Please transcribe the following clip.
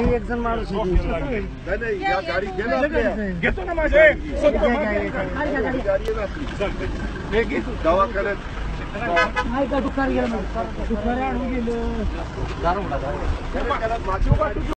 एक जण माणूस आहे. नाही या गाडी घेतो ना माझे दवाखान्यात दुकान गेलं.